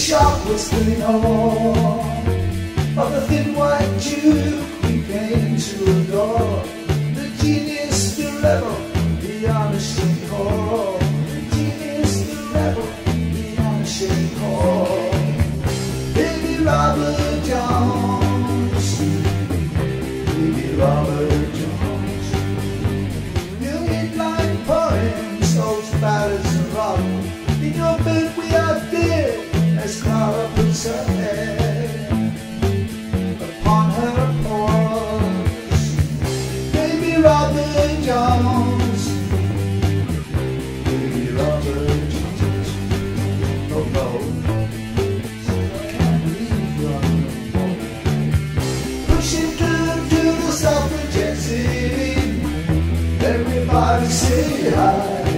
shop was filling on of the thin white Duke we came to adore. The genius, the rebel, the honest and core. The genius, the rebel, the honest and core. Baby Robert Jones, baby Robert Jones. Million-line poems, those ballads and rock. In your bed we are dead, as Clara puts her head upon her paws. Baby Robert Jones, baby Robert Jones. Oh no, I can't leave you alone. Pushing through to the suffragette city, everybody say hi.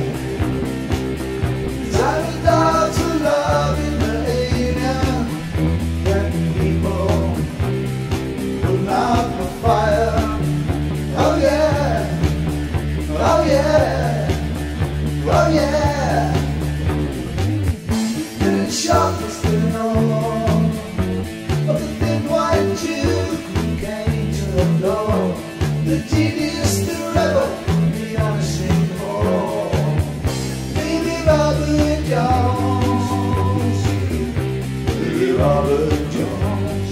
Oh yeah, the shop was filling on of the thin white Duke who came to adore. The genius, the rebel, the honest and core. Baby Robert Jones, baby Robert Jones.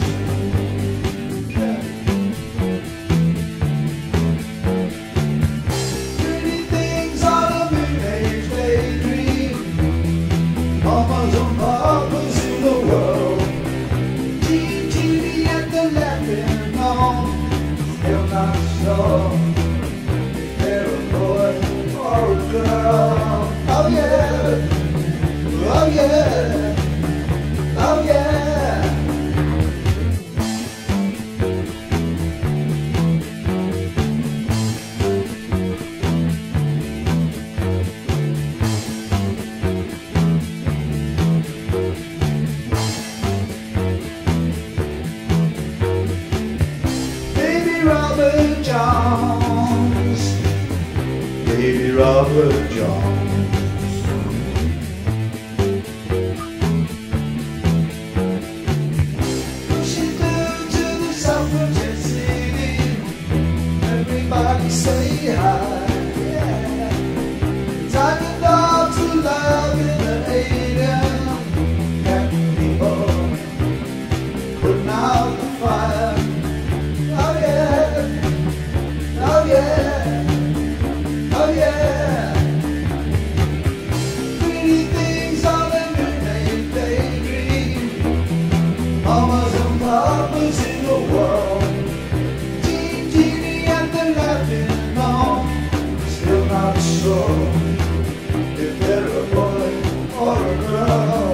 Mamas and papas in the world, Gigi and the laughing on. Still not sure if they're a boy or a girl. Oh yeah, oh yeah, oh yeah. Robert Jones, baby Robert Jones. Pushing through to the suffragette city, everybody say hi. Yeah. Talking dogs who love in the 80s, happy people putting out the fire. Oh yeah, oh yeah, oh yeah. Pretty things on a new name daydream. Mamas and papas in the world, Genie and the laughing on. Still not sure if they're a boy or a girl.